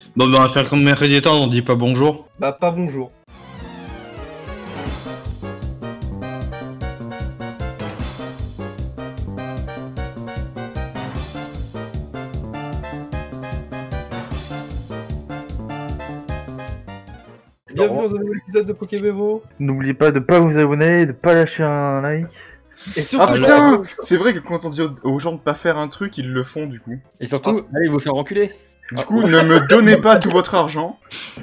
Bon, bah, on va faire comme mercredi étant, on dit pas bonjour. Bah, pas bonjour. Bienvenue dans un nouvel épisode de Pokébevo. N'oubliez pas de pas vous abonner, de pas lâcher un like. Et surtout, Ah putain, c'est vrai que quand on dit aux gens de pas faire un truc, ils le font du coup. Et surtout, allez vous faire enculer. Du coup, ne me donnez pas tout votre argent.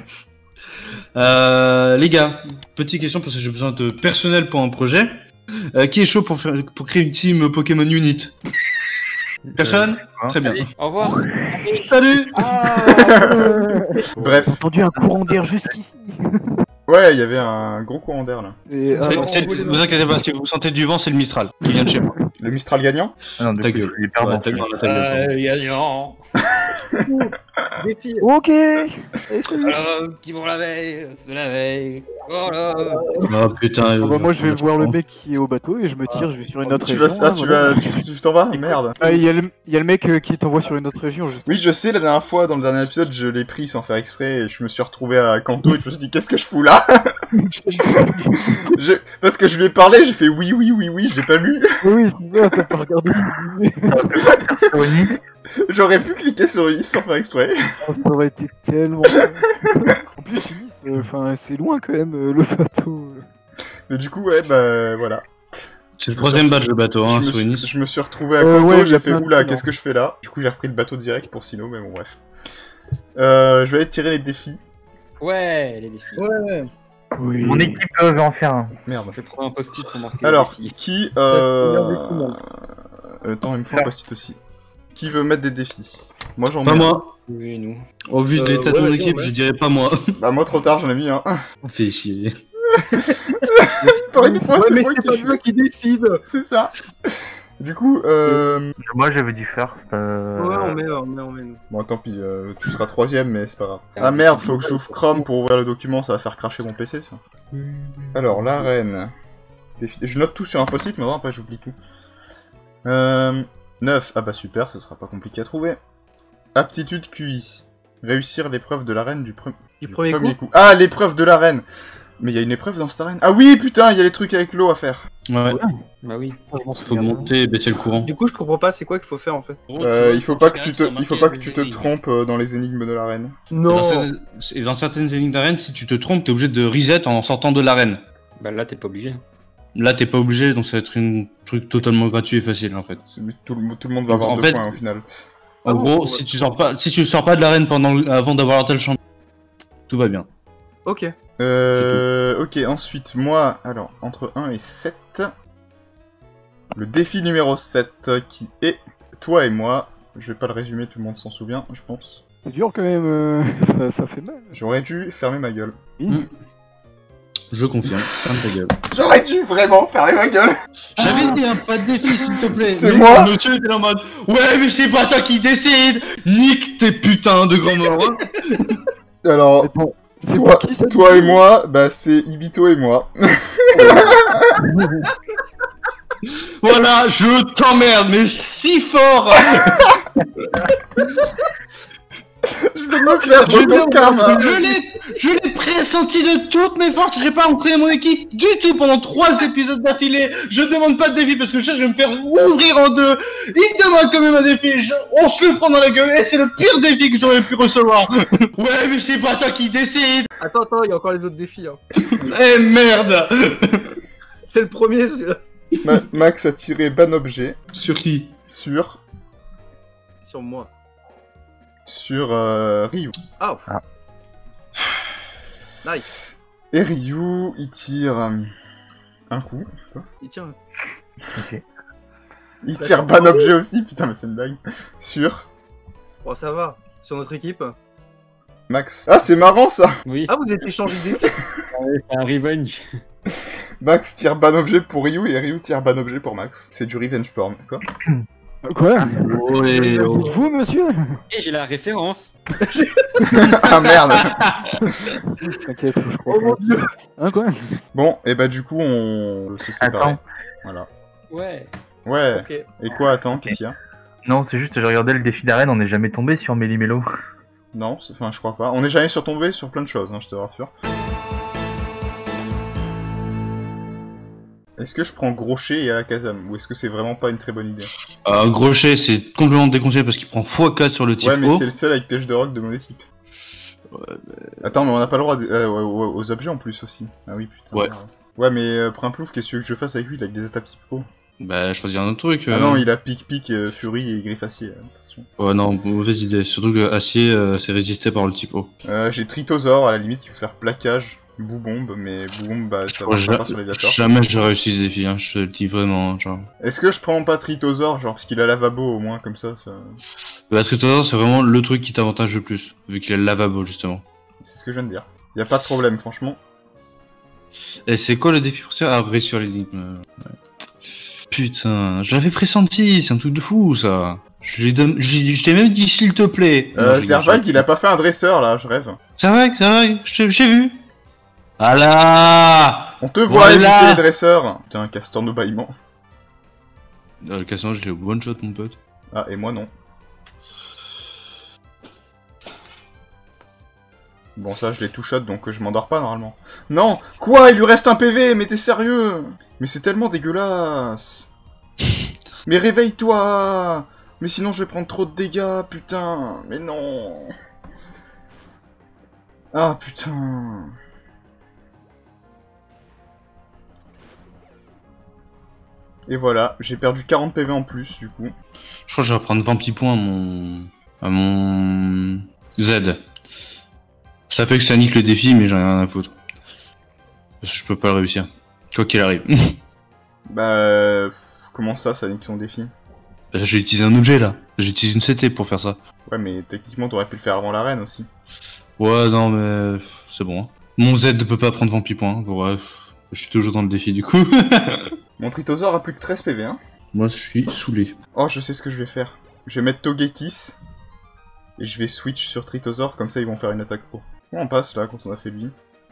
Les gars, petite question parce que j'ai besoin de personnel pour un projet. Qui est chaud pour créer une team Pokémon Unit? Personne? Très bien. Allez, au revoir. Salut. Bref, J'ai entendu un courant d'air jusqu'ici. ouais, il y avait un gros courant d'air là. Et, Vous inquiétez pas, si vous sentez du vent, c'est le Mistral qui vient de chez moi. Le Mistral gagnant? ah non, Ta gueule. les perdants. Ouais, ta gueule, ta gueule. Gagnant. défi. Ok. Qui vont la veille, de la veille. Voilà. Oh putain. Moi je vais voir le mec qui est au bateau et je me tire, je vais sur une autre Tu région. vas, hein, voilà. tu t'en vas? Merde. Ah, il y a le mec qui t'envoie sur une autre région. Oui, je sais, la dernière fois, dans le dernier épisode, je l'ai pris sans faire exprès et je me suis retrouvé à Kanto et je me suis dit, qu'est-ce que je fous là? Parce que je lui ai parlé, j'ai fait oui, j'ai pas lu. Oui, c'est bien, t'as pas regardé ce qu'il J'aurais pu cliquer sur Ulysse sans faire exprès. Ça aurait été tellement. En plus, Ulysse, enfin, c'est loin quand même, le bateau. Mais du coup, ouais, bah voilà. C'est le troisième badge de bateau, hein, je, sur me Nice. suis, je me suis retrouvé à Kanto, ouais, il y j'ai a fait plein de oula, trucs, qu'est-ce que je fais là? Du coup, j'ai repris le bateau direct pour Sino, mais bon, bref. Je vais aller tirer les défis. Ouais, les défis. Ouais. Oui. Mon équipe va en faire un. Merde. Je vais prendre un post-it pour marquer Alors, les défis. qui attends, il me faut un post-it aussi. Qui veut mettre des défis? Moi, j'en mets Pas un. moi. Oui, nous. Au vu de l'état de ouais, mon vas-y, équipe, ouais. je dirais pas moi. Bah, moi, trop tard, j'en ai mis un. On fait chier. Pour une fois, Ouais, c'est mais moi c'est qui pas suis. moi qui décide. C'est ça. Du coup, Moi j'avais dit first. Ouais, on met. bon, tant pis, tu seras troisième, mais c'est pas grave. Ah merde, faut que j'ouvre Chrome pour ouvrir le document, ça va faire cracher mon PC, ça. Alors, l'arène. Je note tout sur un post-it, mais après j'oublie tout. 9, ah bah super, ce sera pas compliqué à trouver. Aptitude QI. Réussir l'épreuve de l'arène du premier coup. Ah, l'épreuve de l'arène. Mais il y a une épreuve dans cette arène. Ah oui, putain, il y a les trucs avec l'eau à faire. Ouais. Bah oui. Faut monter et baisser le courant. Du coup, je comprends pas, c'est quoi qu'il faut faire en fait? Il faut pas que tu te trompes dans les énigmes de l'arène. Non. Dans certaines énigmes d'arène, si tu te trompes, t'es obligé de reset en sortant de l'arène. Bah là, t'es pas obligé. Là, t'es pas obligé, donc ça va être un truc totalement gratuit et facile en fait. Tout le monde va avoir En 2 fait- points au final. En gros, si tu sors pas de l'arène avant d'avoir tel champion, tout va bien. Ok. Ok, ensuite, moi, alors, entre 1 et 7, le défi numéro 7, qui est toi et moi. Je vais pas le résumer, tout le monde s'en souvient, je pense. C'est dur quand même, ça fait mal. J'aurais dû fermer ma gueule. Je confirme. Ferme ta gueule. J'aurais dû vraiment fermer ma gueule. J'avais dit, hein, pas de défi, s'il te plaît. C'est Mais moi. Monsieur était en mode, ouais, mais c'est pas toi qui décide. Nique tes putains de grands morts. Alors, Mais bon, c'est toi, pour qui, ça, toi du et coup moi, bah c'est Ibito et moi. Voilà, je t'emmerde, mais si fort. Je vais me faire auto-karma. Je l'ai pressenti de toutes mes forces. J'ai pas entraîné mon équipe du tout pendant 3 épisodes d'affilée. Je demande pas de défi parce que je sais que je vais me faire ouvrir en deux. Il demande quand même un défi. On se le prend dans la gueule et c'est le pire défi que j'aurais pu recevoir. Ouais, mais c'est pas toi qui décide. Attends, il y a encore les autres défis. Hein. Eh merde. C'est le premier celui-là. Max a tiré ban objet Sur qui? sur Sur moi. Ryu. Ah. Ah. Nice. Et Ryu, il tire un coup. Il tient. Il tire ban objet aussi, putain mais c'est une blague. Sur Bon, ça va. Sur notre équipe. Max. Ah c'est marrant ça. Oui. Ah, vous êtes échangé de défis. C'est un revenge. Max tire ban objet pour Ryu et Ryu tire ban objet pour Max. C'est du revenge porn, quoi. Quoi? Ouais, oh. Vous, monsieur? Et j'ai la référence. Ah merde. T'inquiète, je crois. Oh mon dieu. Hein, quoi? Bon, et bah du coup on se sépare. Attends. Voilà. Ouais. Ouais. Ok. Et quoi, attends, qu'est-ce qu'il y a? Non, c'est juste, j'ai regardé le défi d'arène, on n'est jamais tombé sur Méli-Mélo. Non, enfin je crois pas. On n'est jamais surtombé sur plein de choses, hein, je te rassure. Est-ce que je prends Grochet et Alakazam, ou est-ce que c'est vraiment pas une très bonne idée? Grochet, c'est complètement déconseillé parce qu'il prend x4 sur le type Ouais, mais O. c'est le seul avec piège de rock de mon équipe. Attends, mais on n'a pas le droit aux objets en plus aussi. Ah oui, putain. Ouais. Ouais, mais Primplouf, qu'est-ce que tu veux que je fasse avec lui? Il a que des attaques type O. Bah, choisir un autre truc. Ah non, il a pic-pic, furie et griffe acier. Attention. Ouais, non, mauvaise idée. Surtout que acier, c'est résisté par le type O. J'ai Tritosaur, à la limite, qui peut faire plaquage. Boubombe, mais Boubombe, bah ça marche pas sur les Léviator. Jamais j'ai réussi ce défi, hein, je te le dis vraiment, genre. Est-ce que je prends pas Tritosaur, genre, parce qu'il a lavabo au moins, comme ça. Bah, Tritosaur, c'est vraiment le truc qui t'avantage le plus, vu qu'il a le lavabo, justement. C'est ce que je viens de dire. Y a pas de problème, franchement. Et c'est quoi le défi précieux? Ah, réussir l'énigme. Ouais. Putain, je l'avais pressenti, c'est un truc de fou, ça. Je t'ai même dit s'il te plaît. Serval, il a pas fait un dresseur, là, je rêve. C'est vrai, j'ai vu. Ah là! On te voit Voilà. éviter les dresseurs. Putain, Castorno bâillement. Le cassant, je l'ai one shot, mon pote. Ah, et moi non. Bon, ça, je l'ai tout shot, donc je m'endors pas, normalement. Non! Quoi? Il lui reste un PV, mais t'es sérieux? Mais c'est tellement dégueulasse. Mais réveille-toi! Mais sinon, je vais prendre trop de dégâts, putain! Mais non! Ah, putain! Et voilà, j'ai perdu 40 PV en plus, du coup. Je crois que je vais prendre 20 petits points à mon Z. Ça fait que ça nique le défi, mais j'en ai rien à foutre. Parce que je peux pas le réussir. Quoi qu'il arrive. Bah... Comment ça nique son défi? J'ai utilisé un objet, là. J'ai utilisé une CT pour faire ça. Ouais, mais techniquement, t'aurais pu le faire avant l'arène aussi. Ouais, non, mais... c'est bon. Hein. Mon Z ne peut pas prendre 20 petits points. Bref, je suis toujours dans le défi, du coup. Mon Tritosaur a plus que 13 PV, hein. Moi, je suis saoulé. Oh, je sais ce que je vais faire. Je vais mettre Togekiss. Et je vais switch sur Tritosaur, comme ça ils vont faire une attaque pro. Comment on passe là quand on a fait lui?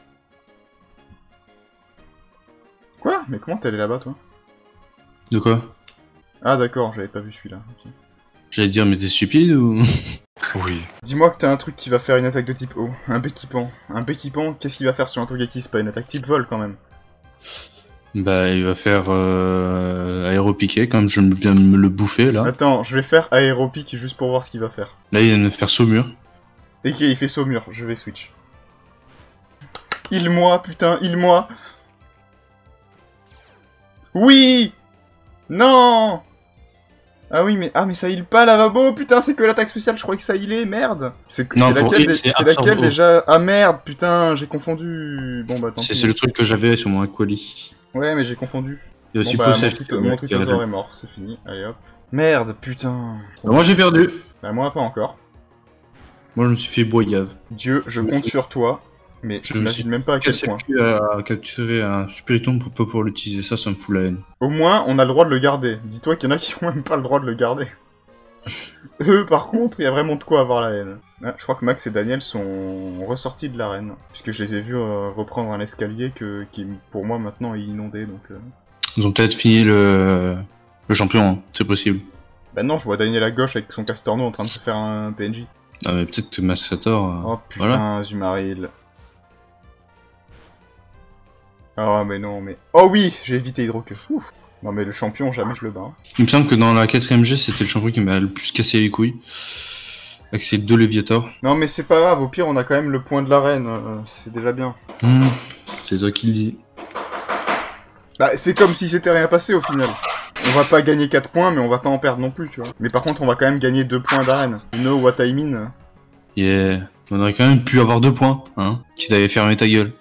Quoi? Mais comment t'es allé là-bas toi? De quoi? Ah d'accord, j'avais pas vu celui-là. Okay. J'allais te dire, mais t'es stupide ou... Oui. Dis-moi que t'as un truc qui va faire une attaque de type O. Un Béquipant. Un Béquipant, qu'est-ce qu'il va faire sur un Togekiss? Pas une attaque type vol quand même. Bah, il va faire aéropiqué, comme je viens de me le bouffer, là. Attends, je vais faire aéropique juste pour voir ce qu'il va faire. Là, il vient de faire saumure. Et il fait saumure, je vais switch. Il-moi, putain, il-moi. Oui! Non! Ah oui, mais ça heal pas lavabo, putain, c'est que l'attaque spéciale, je croyais que ça healait, merde! C'est laquelle déjà? Ah merde, putain, j'ai confondu. Bon bah tant pis. C'est le truc que j'avais sur mon Aquali. Ouais, mais j'ai confondu. Il y a Bon aussi bah, Possèche, mon Tritosaur est mort, c'est fini, allez hop. Merde, putain. Bah, moi j'ai perdu. Bah moi pas encore. Moi je me suis fait boyave. Dieu, je compte sur toi, mais je n'imagine même pas à quel point. À capturer un Spiritomb pour pas pouvoir l'utiliser, ça me fout la haine. Au moins, on a le droit de le garder. Dis-toi qu'il y en a qui ont même pas le droit de le garder. Eux, par contre, il y a vraiment de quoi avoir la haine. Ah, je crois que Max et Daniel sont ressortis de l'arène, puisque je les ai vus reprendre un escalier qui, pour moi, maintenant est inondé, donc... Ils ont peut-être fini le champion, hein. C'est possible. Bah non, je vois Daniel à gauche avec son Castorno en train de se faire un PNJ. Ah mais peut-être que Massator... Oh putain, voilà. Zumaril. Oh mais non, mais... Oh oui, j'ai évité Hydroqueue. Ouf. Non mais le champion, jamais je le bats. Hein. Il me semble que dans la 4ème G, c'était le champion qui m'a le plus cassé les couilles. Avec ses 2 Léviator. Non mais c'est pas grave, au pire on a quand même le point de l'arène, c'est déjà bien. C'est toi qui le dis. Bah c'est comme si c'était rien passé au final. On va pas gagner 4 points, mais on va pas en perdre non plus, tu vois. Mais par contre on va quand même gagner 2 points d'arène. You know what I mean? Yeah, on aurait quand même pu avoir 2 points, hein. Qui t'avait fermé ta gueule.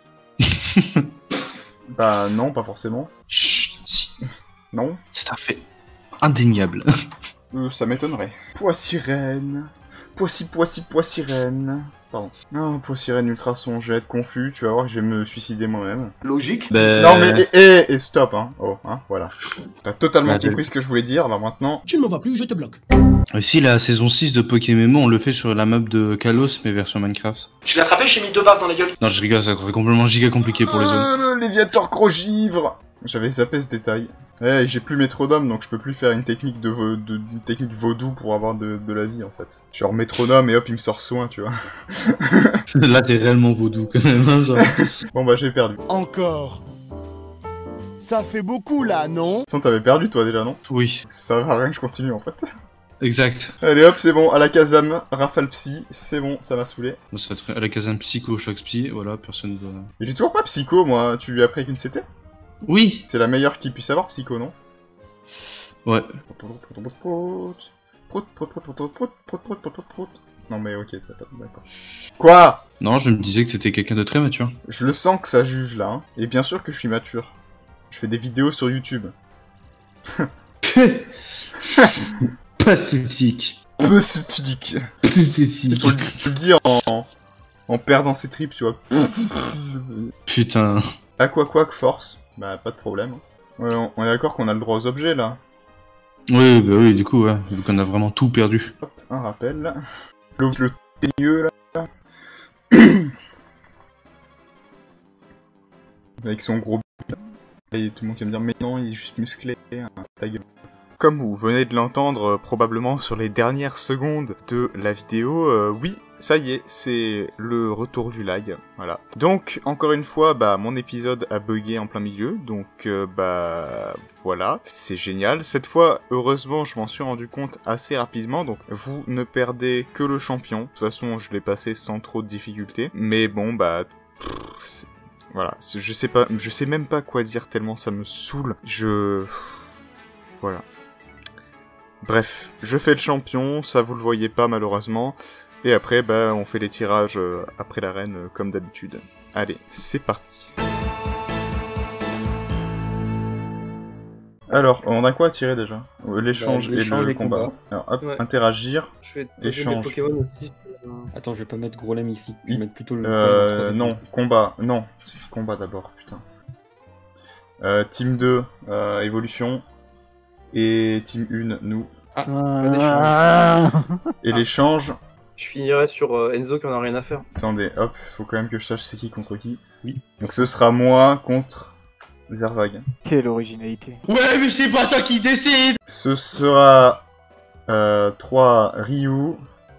Bah non, pas forcément. Chut, si. Non. C'est un fait indéniable. Ça m'étonnerait. Poissirène. Poissirène. Pardon. Non, Poissirène Ultrason, je vais être confus, tu vas voir que je vais me suicider moi-même. Logique. Non mais, et stop, hein. Oh, hein, voilà. T'as totalement compris ce que je voulais dire, alors maintenant... Tu ne me vois plus, je te bloque. Ici, la saison 6 de Pokémon, on le fait sur la map de Kalos, mais version Minecraft. Je l'ai attrapé, j'ai mis 2 baffes dans la gueule. Non, je rigole, ça serait complètement giga compliqué pour les zones. Le Léviator Crogivre. J'avais zappé ce détail. Eh, j'ai plus métronome, donc je peux plus faire une technique une technique vaudou pour avoir de la vie, en fait. Genre métronome et hop, il me sort soin, tu vois. Là, t'es réellement vaudou, quand même, hein, genre. Bon bah, j'ai perdu. Encore. Ça fait beaucoup là, non? De toute façon, t'avais perdu, toi, déjà, non? Oui, Ça servait à rien que je continue, en fait. exact. Allez, hop, c'est bon, à la Kazam, Rafale Psy, c'est bon, ça m'a saoulé. Bon, ça va être à la case un psycho, choc psy, voilà, personne doit... Mais j'ai toujours pas Psycho, moi. Tu lui as pris avec une CT? Oui. C'est la meilleure qu'il puisse avoir, Psycho, non? Ouais. Non mais ok, ça pas d'accord. Quoi? Non, je me disais que t'étais quelqu'un de très mature. Je le sens que ça juge là, hein. Et bien sûr que je suis mature. Je fais des vidéos sur YouTube. Pathétique. Pathétique. Pathétique. Tu le dis en perdant ses tripes, tu vois. Putain. Aqua Quack Force. Bah pas de problème. Ouais, on est d'accord qu'on a le droit aux objets là. Oui, bah oui, du coup, ouais. Vu qu'on a vraiment tout perdu. Hop, un rappel. Le teigneux là. Avec son gros b***. Et tout le monde qui va me dire mais non, il est juste musclé, hein, ta gueule. Comme vous venez de l'entendre probablement sur les dernières secondes de la vidéo, oui, ça y est, c'est le retour du lag, voilà. Donc, encore une fois, bah, mon épisode a bugué en plein milieu, donc, bah, voilà, c'est génial. Cette fois, heureusement, je m'en suis rendu compte assez rapidement, donc, vous ne perdez que le champion. De toute façon, je l'ai passé sans trop de difficultés, mais bon, bah, voilà, je sais même pas quoi dire tellement ça me saoule, voilà. Bref, je fais le champion, ça vous le voyez pas malheureusement, et après bah on fait les tirages après l'arène comme d'habitude. Allez, c'est parti. Alors, on a quoi à tirer déjà? L'échange et le combat. Alors hop, Ouais. interagir. Je vais poser Échange. mes Pokémon aussi. Attends, je vais pas mettre Gros Lemme ici. Je vais mettre plutôt le. Non, combat, non, c'est combat d'abord, putain. Team 2, évolution. Et Team 1, nous. Et l'échange. Je finirai sur Enzo qui en a rien à faire. Attendez, hop, faut quand même que je sache c'est qui contre qui. Oui. Donc ce sera moi contre Zervag. Quelle originalité. Ouais, mais c'est pas toi qui décide. Ce sera 3 Ryu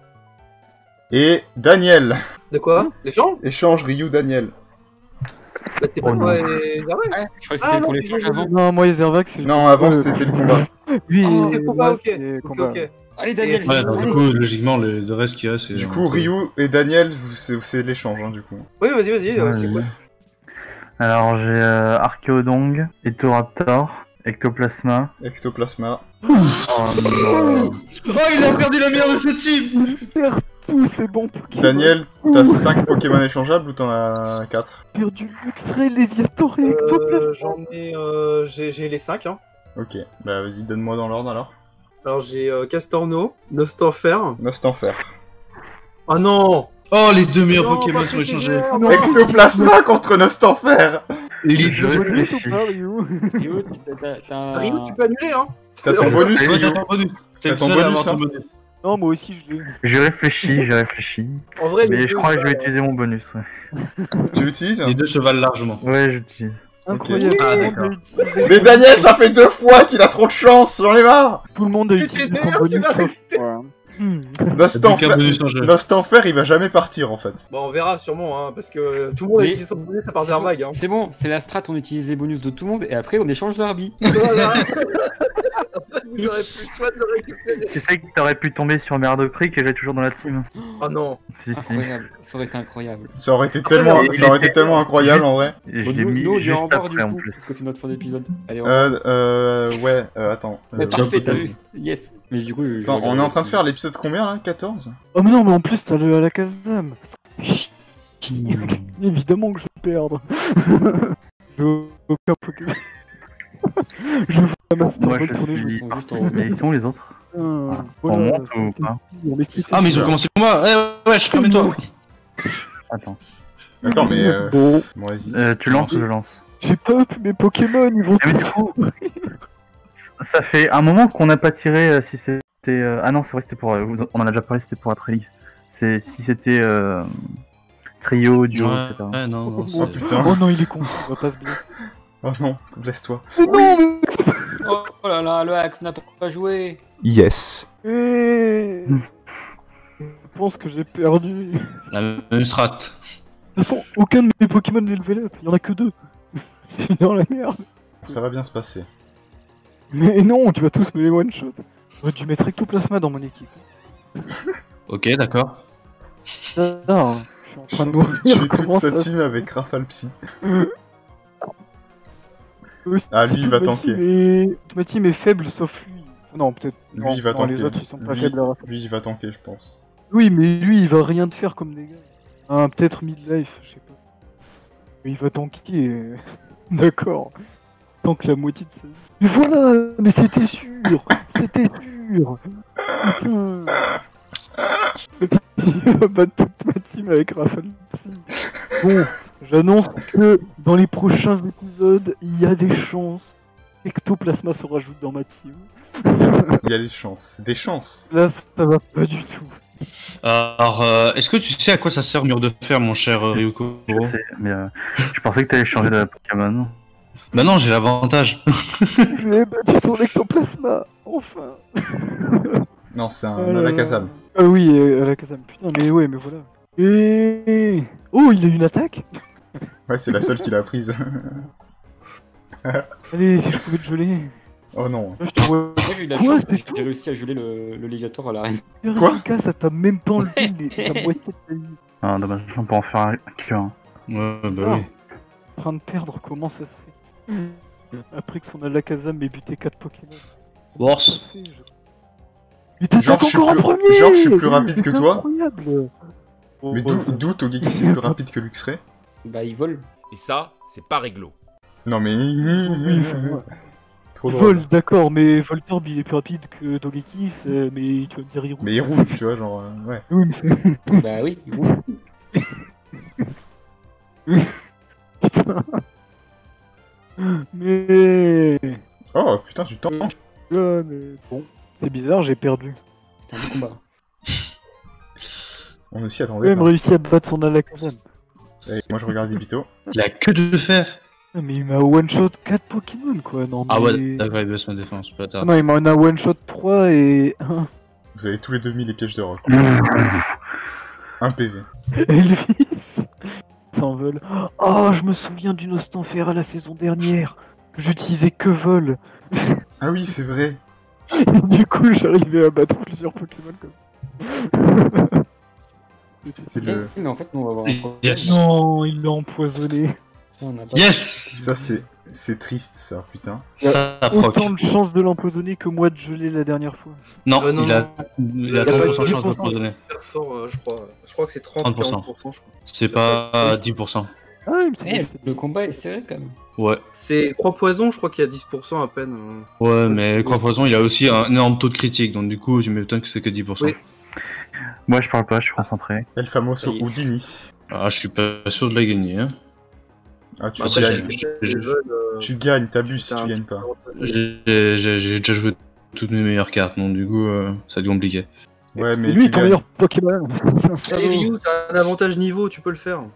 et Daniel. De quoi? L'échange? Échange Ryu Daniel. Bah, c'était pas Oh moi non. et Zarway. Je crois que Ah, c'était non, pour l'échange je- avant. Non, moi, les Zervax, c'est le Non, avant c'était le combat. Oui, Ah, c'est le combat, là, ok. c'est Ok, combat. ok. Allez, Daniel, Ouais, donc, allez. du coup, logiquement, le reste qu'il y a, c'est... Du coup, Ryu et Daniel, c'est l'échange, hein, du coup. Oui, vas-y, Ouais, c'est quoi? Alors j'ai Archaeodong, Ethoraptor, Ectoplasma. Ectoplasma. Oh non. Oh, il a perdu la meilleure de ce team. Perds tous ces bons Pokémon. Daniel, t'as 5 Pokémon échangeables ou t'en as 4? Perdu Luxray, Léviator et Ectoplasma. J'en ai... j'ai les 5, hein. Ok, bah vas-y, donne-moi dans l'ordre alors. Alors j'ai Castorno, Nostanfer. Nostanfer. Ah non! Oh, les deux meilleurs Non, Pokémon pas sont fait échangés. guerre. Non. Ectoplasma contre Nostanfer. Elite. Je réfléchis. Ryu, t'as un. Ryu, tu peux annuler, hein. T'as ton bonus, Ouais, Ryu. t'as ton bonus. T'es T'as le ton seul à bonus, avoir hein. ton bonus. Non, moi aussi, je l'ai. J'ai réfléchi. En vrai, Mais les je deux, crois que je vais bah, utiliser mon bonus, ouais. Tu l'utilises? Les deux se valent largement. Ouais, j'utilise. Incroyable. Ah, tout le d'accord. monde a utilisé- Mais Daniel, ça fait 2 fois qu'il a trop de chance, j'en ai marre. Tout le monde a Mais utilisé t'es son derrière, bonus c'est sauf vrai. moi. T'as plus qu'un Nostanfer, bonus en jeu. Nostanfer, il va jamais partir en fait. Bon, on verra sûrement, hein, parce que tout le monde a Mais- utilisé son bonus à part C'est bon, Zervag, hein. c'est bon, c'est la strat, on utilise les bonus de tout le monde et après on échange d'Arby. Voilà. Après, vous aurez plus le choix de le récupérer. Tu sais que t'aurais pu tomber sur Merdocric et j'ai toujours dans la team. Ah non. Si, si. Incroyable, ça aurait été incroyable. Ça aurait été tellement incroyable en vrai. Et je Bon, l'ai mis nous, on dit au juste revoir après du en coup, plus. parce que c'est notre fin d'épisode. Allez, au revoir. Ouais, attends. Mais parfait, t'as vas-y. vu. Yes. Mais du coup, je Attends, on regarde est en train de le- faire l'épisode combien là? 14? Oh, mais non, mais en plus, t'as le à la Kazam. Évidemment que je vais perdre. Je veux aucun Pokémon. Je veux la Master Moi Ball je pour les jeux. suis sont juste parti. en- Mais ils sont où les autres? On On monte ou pas? Ah, mais ils ont commencé le combat. Ouais, je ferme toi. Attends. Attends, mais Bon, bon, vas-y. Tu lances ou je lance? j'ai pas up mes Pokémon, ils vont Mais trop. Ça fait un moment qu'on n'a pas tiré si c'était... Ah non, c'est vrai, c'était pour... on en a déjà parlé, c'était pour Atrelli. C'est si c'était trio, duo, etc. Ouais, non, Oh, non. Oh c'est- putain. Oh non, il est con, on va pas se blesser. Oh non, blesse-toi. Oh là là, le Axe n'a pas joué. Yes. Je pense que j'ai perdu. De La même strat. toute façon, aucun de mes Pokémon n'est level up, il y en a que 2. Je suis dans la merde. Ça va bien se passer. Mais non, tu vas tous me les one-shot. J'aurais dû mettre Ectoplasma dans mon équipe. Ok, d'accord. Non, je suis en train de Tu mourir. es toute Comment sa ça team avec Rafale Psy. Ah, lui, il va tanker. Toute ma team est faible sauf lui. Non, peut-être. Lui, non, il va non, tanker. Les autres, ils sont pas Lui- faibles. Lui, il va tanker, je pense. Oui, mais lui, il va rien te faire comme dégâts. Ah, peut-être midlife, je sais pas. Mais il va tanker. D'accord. Tank la moitié de sa vie. Mais voilà. Mais c'était sûr. C'était sûr. Putain. Il va battre toute ma team avec Rafale Psy. Bon, j'annonce que dans les prochains épisodes, il y a des chances qu'Ectoplasma se rajoute dans ma team. Il y a des chances. Des chances. Là, ça va pas du tout. Alors, est-ce que tu sais à quoi ça sert mur de fer, mon cher Ryuko? Je sais, mais je pensais que t'allais changer de Pokémon. Bah non, j'ai l'avantage. Je l'ai battu son Ectoplasma. Enfin. Non, c'est un Oh là là. Alakazam. Ah oui, Alakazam. Putain, mais ouais, mais voilà. Et... Oh, il a une attaque. Ouais, c'est la seule qu'il a prise. Allez, si je pouvais te geler. Oh non. Là, je te vois. Moi j'ai eu la Quoi, chance, c'est tout j'ai réussi à geler le Légator à l'arène. Quoi Erika, ça t'a même pas enlevé la moitié de ta vie. Ah, dommage, on peut en faire un cure. Ouais, bah Ah. oui. En train de perdre, comment ça se fait? Après que son Alakazam ait buté 4 Pokémon. Comment Worse. ça se fait, Mais t'attaques Genre, je suis encore en plus- premier. genre, je suis plus rapide que C'est toi. Incroyable. Mais d'où Togeki c'est plus rapide que Luxray? Bah il vole. Et ça, c'est pas réglo. Non mais... Oui, enfin, Trop drôle. Vol, d'accord, mais Voltorb il est plus rapide que Togekiss, mais tu vas me dire il roule. Mais il roule, tu vois, genre... ouais. Oui, mais c'est... Bah oui, il roule. Putain. Mais... Oh putain, tu t'en... Ouais, mais... Bon, c'est bizarre, j'ai perdu. C'était un bon combat. On aussi J'ai attendait. même réussi à battre son Alakazam. Allez, moi je regarde Ibito. Il a que de fer. Ah, mais il m'a one-shot 4 Pokémon, quoi. Non, mais... Ah ouais, d'accord, il baisse ma défense, pas Ah tard. non, il m'en a one-shot 3 et... 1. Vous avez tous les 2000 les pièges de rock. 1 PV. Elvis s'envole. Oh, je me souviens d'une Ostanfer à la saison dernière, que j'utilisais que vol. Ah oui, c'est vrai. Et du coup, j'arrivais à battre plusieurs Pokémon comme ça. C'est le... Mais en fait, nous on va avoir un problème. Yes. Non, il l'a empoisonné. On n'a pas- Yes. Ça c'est triste ça, putain. Ça proc. Autant de chances de l'empoisonner que moi de geler la dernière fois. Non, Non, il a non. 30% de chance de 10%. poisonner. Super fort, je crois. Je crois que c'est 30 30%. 40%, je crois. C'est pas 10%. Ah, il me semble Eh, que c'est- le combat est serré quand même. Ouais. C'est 3 poisons, je crois qu'il y a 10% à peine. Ouais, mais Croix Poison, il a aussi un énorme taux de critique, donc du coup, je m'étonne que c'est que 10%. Oui. Moi, je parle pas, je suis concentré. El Famoso Oui. Houdini. Ah, je suis pas sûr de la gagner, hein. Ah, tu Bah, Après, gagnes. je- Tu gagnes, t'abuses si Putain, tu gagnes pas. J'ai déjà joué toutes mes meilleures cartes, donc du coup, ça a dû compliqué. Ouais, mais c'est lui tu ton gagnes. meilleur Pokémon. C'est un Allez, salaud. Ryu, t'as un avantage niveau, tu peux le faire.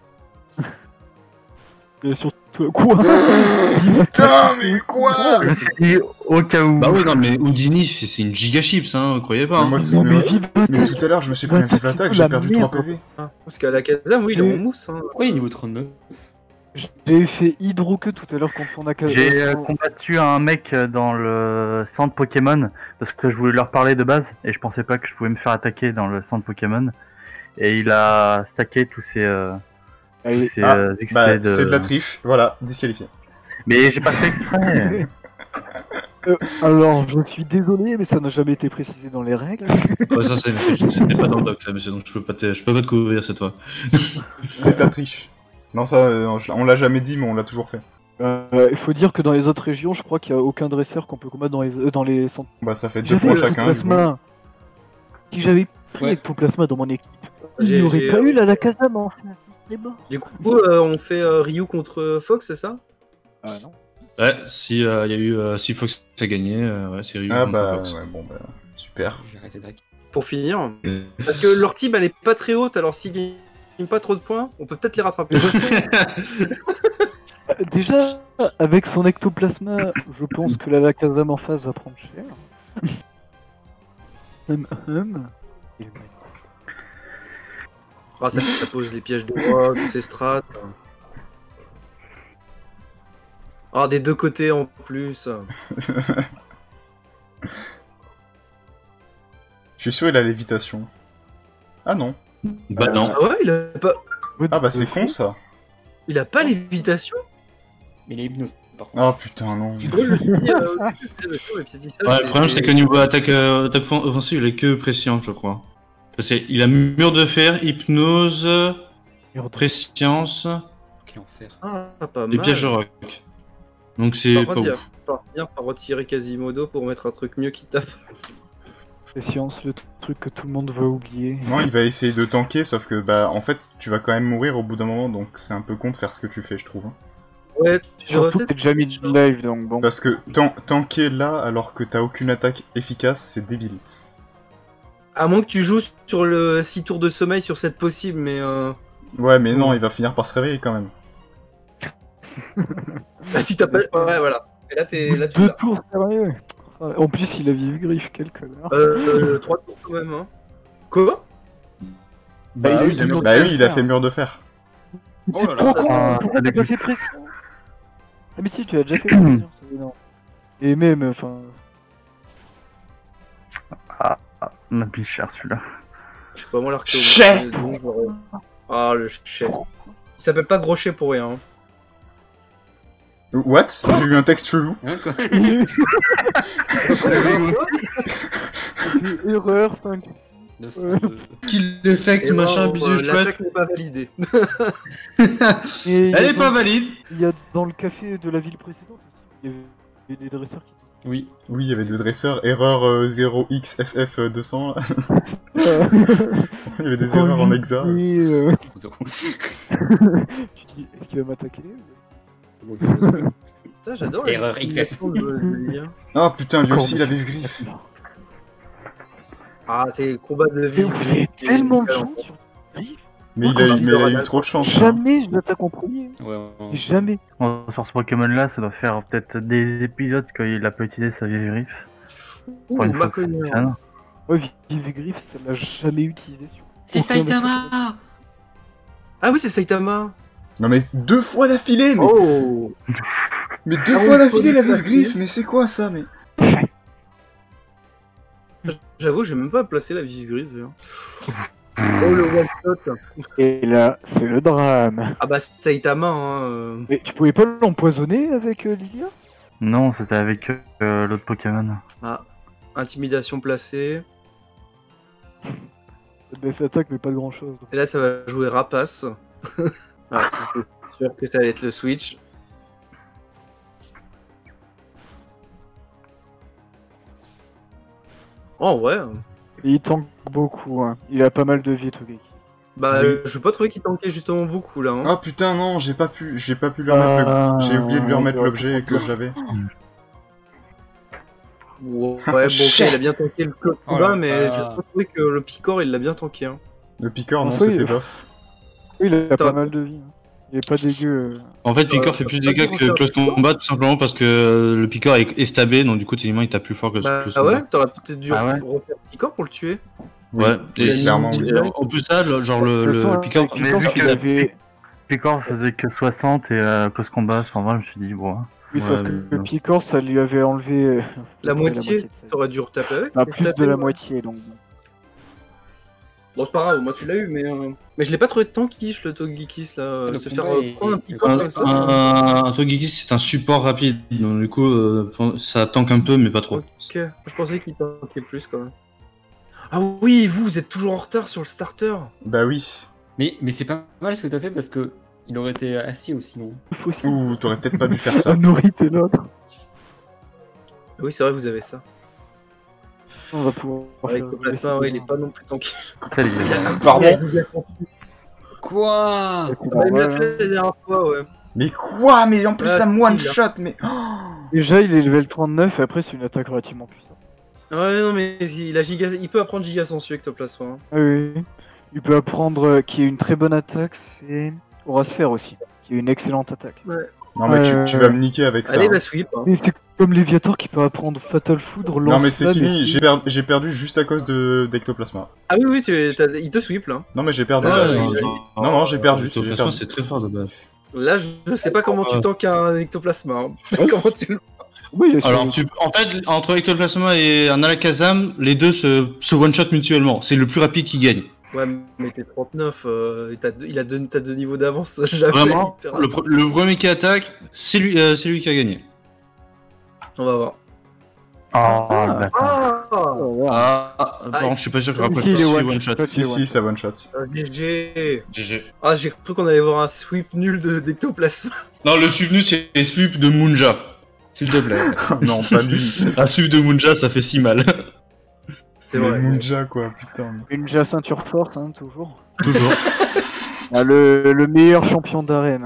Et surtout, quoi Putain, mais quoi? Je me suis dit, au cas où. Bah oui, non, mais Houdini, c'est une giga chips, hein, croyez pas. Mais Hein. moi, Non, mais vive mais tout à l'heure, je me suis pris un Attaque, petit attaque, c'est j'ai la perdu merde. 3 PV. Parce qu'à la Kazam, oui, il est Oui. en mousse. Hein. Pourquoi il est niveau 39? J'ai fait Hydro-que tout à l'heure contre son Akazam. J'ai combattu un mec dans le centre Pokémon parce que je voulais leur parler de base et je pensais pas que je pouvais me faire attaquer dans le centre Pokémon. Et il a stacké tous ses, XP Bah, de... c'est de la triche, voilà, disqualifié. Mais j'ai pas fait exprès. Alors, je suis désolé, mais ça n'a jamais été précisé dans les règles. Ouais, ça, c'était pas dans le doc, ça, monsieur, donc je peux pas te couvrir cette fois. C'est de la triche. Non, ça, on l'a jamais dit, mais on l'a toujours fait. Il faut dire que dans les autres régions, je crois qu'il n'y a aucun dresseur qu'on peut combattre dans les centres. Bah, ça fait 2 J'avais points chacun. du coup. Ectoplasma. Si j'avais pris Ouais. Ectoplasma dans mon équipe, il J'ai- n'y aurait j'ai- pas eu la Lakazam en fait. Ce serait mort. Du coup, on fait Ryu contre Fox, c'est ça? Ah non. Ouais, si y a eu si Fox a gagné, ouais, c'est Ryu. Ah contre bah, Fox. ouais, bon, bah, super. J'ai arrêté de hack. Pour finir. Euh, Parce que leur team, elle est pas très haute, alors s'ils gagnent pas trop de points, on peut peut-être les rattraper. déjà, avec son ectoplasma, je pense que la Casa Morphase va prendre cher. Et le mec. Ah, ça pose les pièges de roi, toutes ces strats. Ah, des deux côtés en plus. Je suis sûr il a lévitation. Ah non. Bah non. Ah ouais, Ah bah c'est con ça. il a pas lévitation. Mais il est hypnose. Par contre. Oh putain non. Moi, je me suis dit, mais Piétissage, Ouais, le problème c'est que niveau attaque offensive, il est que prescience, je crois. Parce qu'il a mur de fer, hypnose, prescience Quel enfer. Ah, pas et mal. piège de rock. Donc c'est Par pas contre, il ouf. va bien par retirer Quasimodo pour mettre un truc mieux qui tape. Science, le truc que tout le monde va oublier. Non, il va essayer de tanker, sauf que bah en fait tu vas quand même mourir au bout d'un moment, donc c'est un peu con de faire ce que tu fais, je trouve. Ouais, tu devrais Surtout que t'es peut-être. déjà mis de live, donc bon. Parce que tanker là alors que t'as aucune attaque efficace, c'est débile. À moins que tu joues sur le 6 tours de sommeil sur cette possible, mais Ouais, mais non, il va finir par se réveiller quand même. Ah, si t'as pas. Ouais, voilà. Et là, t'es. Là, tu Deux l'as. tours, sérieux. En plus, il a vive griffe, quel connard. 3 tours quand même, hein. Quoi? Bah, il a eu oui, du mur de bah fer. oui, il a fait mur de fer. T'es là trop con, Ah, pourquoi ça t'as pas débute. fait pression? Ah mais si, tu l'as déjà fait, pression, c'est énorme. Et même, enfin... Ma biche cher celui-là. Je sais pas, moi, l'archéo. Chais. Ah, le chais. Il s'appelle pas Grochet pour rien. Hein. What? J'ai eu un texte chelou. Hein, quoi Erreur 5. Kill effect, Et machin, bon, bisous, chouette. l'attaque n'est pas validée. Et il y a Elle est pas dans- valide. Il y a dans le café de la ville précédente aussi, il y avait des dresseurs qui Oui. Oui, il y avait des dresseurs, erreur 0xFF200. Il y avait des erreurs en hexa. Et, tu dis, est-ce qu'il va m'attaquer? Putain, j'adore. Erreur l'utilisation de lien. Ah putain, lui Encore aussi il avait griffe. Ah, c'est le combat de vie. Mais vous avez tellement de chance sur Griffe. Mais Moi, il a, quand mais il a eu trop de chance. hein. Jamais je l'attaque en premier. Ouais, Jamais. Bon, sur ce Pokémon là, ça doit faire peut-être des épisodes qu'il a pas utilisé sa vieille griffe. Pour une fois que ça fonctionne. Ouais, vive griffe, ça l'a jamais utilisé sur. C'est aucun Saitama. Ah oui, c'est Saitama. Non mais 2 fois d'affilée, mais, Oh. mais 2 Ah fois oui, d'affilée faut la le vive griffe, mais c'est quoi ça, mais... J'avoue, j'ai même pas placé la vive griffe. Oh, le one shot. Et là, c'est le drame. Ah bah, Saitama, hein. Mais tu pouvais pas l'empoisonner avec Lilia? Non, c'était avec l'autre Pokémon. Intimidation placée. Des attaques, mais pas de grand chose. Et là, ça va jouer Rapace. Ah, c'est sûr que ça va être le switch. Oh, en vrai. Et il tank beaucoup, hein. Il a pas mal de vie, Togeki. Bah, Oui. je n'ai pas trouvé qu'il tankait justement beaucoup là. Hein. Ah putain non, j'ai pas pu lui remettre j'ai oublié de lui remettre ouais, l'objet que j'avais. Ouais, bon, ok, il a bien tanké le combat, Oh là mais là. j'ai pas trouvé que le Picor il l'a bien tanké. Hein. Le piqueur, non, En soi, c'était il- bof. Oui, il a Attends. pas mal de vie. Hein. Il est pas dégueu. En fait, Picor fait plus de dégâts que Close Combat, tout simplement parce que le Picor est stabé, donc du coup, techniquement, il tape plus fort que Bah Close ouais, Combat. t'aurais peut-être dû Ah ouais. refaire Picor pour le tuer. Oui, Ouais, et clairement. et en plus ça, genre De toute façon, le Picor, avec mais Picor, vu il qu'il a- avait... Picor faisait que 60 et Close Combat 120, je me suis dit, bon. hein. Oui, sauf Ouais, que mais le non. Picor, ça lui avait enlevé... La à peu près moitié, de sa vie. t'aurais dû retaper avec. Ah, mais plus c'est de la tapé, moitié, donc... bon. Bon, c'est pas grave, moi tu l'as eu, mais je l'ai pas trouvé tankish le Togekis là. Le Se combat faire est- prendre un Picor comme ça. un Togeki, c'est un support rapide, donc du coup, ça tank un peu, mais pas trop. Ok, je pensais qu'il tankait plus quand même. Ah oui, vous êtes toujours en retard sur le starter. Bah oui. Mais c'est pas mal ce que t'as fait parce que il aurait été assis aussi, non Fossile. Ouh, t'aurais peut-être pas dû faire ça. Un nourrit et l'autre. Ah oui, c'est vrai, vous avez ça. On va pouvoir... Avec faire- le plasma, ouais, il est pas non plus tankish. Ça, il- Pardon. Quoi C'est Bah, il me l'a normal, fait la dernière fois, ouais. Mais quoi? Mais en plus Ah, ça me si, one là. shot, mais... Oh. hein. Déjà, il est level 39, et après, c'est une attaque relativement puissante. Ouais, non, mais il peut apprendre Giga Sensu avec Toplasma. Hein. Ah oui. Il peut apprendre qui est une très bonne attaque, c'est Aura Sphère aussi, qui est une excellente attaque. Non, mais tu vas me niquer avec ça. Allez, hein. la sweep. Hein. Mais c'est comme Léviator qui peut apprendre Fatal Foudre, Non, mais c'est Lance-Flamme fini, et j'ai perdu juste à cause d'Ectoplasma. Ah oui, oui, il te sweep là. Non, mais j'ai perdu. Ouais, non, j'ai perdu. Ectoplasma, c'est très fort de base. Là, je sais pas comment tu tankes un ectoplasma. Hein. Comment tu le. Oui, Alors, en fait, entre Ectoplasma et un Alakazam, les deux se one-shot mutuellement. C'est le plus rapide qui gagne. Ouais, mais t'es 39, t'as deux niveaux d'avance. Jamais. Vraiment, littéralement. le premier qui attaque, c'est lui qui a gagné. On va voir. Oh, le bâtard. Bon, je suis pas sûr que je rappelle Si, pas il est si one one-shot. Si, ça one shot. GG. GG. Ah, j'ai cru qu'on allait voir un sweep nul d'ectoplasma. Non, le sweep nu, c'est les sweeps de Munja. S'il te plaît. Non, pas lui. Un sweep de Munja, ça fait si mal. C'est Le vrai. Munja, quoi, putain. Ninja ceinture forte, hein, toujours. Toujours. Ah, le meilleur champion d'arène.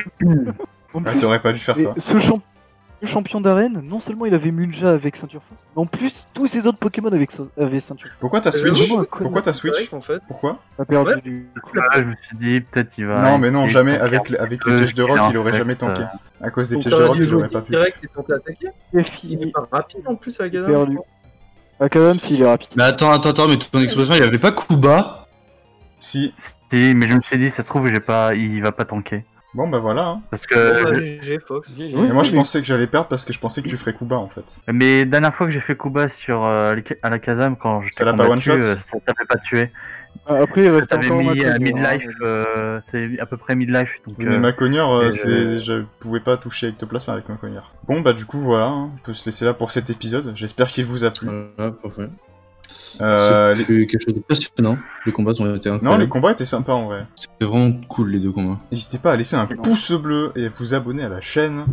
En Ah, plus, t'aurais pas dû faire ça. ce champion d'arène, non seulement il avait Munja avec ceinture forte, mais en plus tous ses autres Pokémon avaient ceinture forte. Pourquoi t'as vraiment switch un Pourquoi t'as switch En fait. Pourquoi T'as perdu Ouais. du coup. Là, je me suis dit, peut-être il va. Non, mais non, essayer jamais. de tanker Avec un le peu, piège de rock, il aurait insecte, jamais tanké. À cause des Donc pièges de t'aurais rock, dû il jouer aurait pas pu. direct et tenter l'attaquer. Il est Il est fini. pas rapide en plus, Agadam. Perdu. Ah, quand même, s'il est rapide. Mais attends, mais ton explosion, il avait pas Kuba. Si. Si, mais je me suis dit, ça se trouve, il va pas tanker. Bon, bah voilà. Hein. Parce que. GG, Fox. GG. Oui. Et moi, je pensais que j'allais perdre parce que je pensais que tu ferais Kuba en fait. Mais dernière fois que j'ai fait Kuba sur Alakazam, quand je Ça l'a pas one shot ça t'avait pas tué. Ah, après, il reste T'avais encore mis ma midlife, c'est à peu près midlife. Donc, Mais ma cogneur, et, je pouvais pas toucher Ectoplasma avec ma cogneur. Bon, bah du coup, voilà. Hein. On peut se laisser là pour cet épisode. J'espère qu'il vous a plu. Parfait. Les- C'est quelque chose de passionnant. Les combats ont été Non, incroyables. les combats étaient sympas en vrai. C'était vraiment cool, les deux combats. N'hésitez pas à laisser un pouce bleu et à vous abonner à la chaîne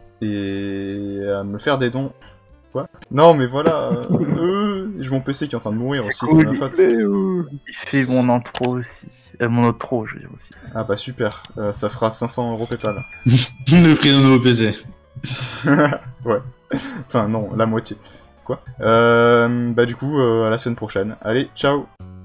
et à me faire des dons. Quoi? Non, mais voilà. J'ai mon PC qui est en train de mourir aussi, c'est ma faute. il fait mon intro aussi. Mon outro, je veux dire aussi. Ah bah super, ça fera 500 € PayPal. Le prix d'un nouveau PC. Ouais. Enfin non, la moitié. Quoi? Bah du coup, à la semaine prochaine. Allez, ciao!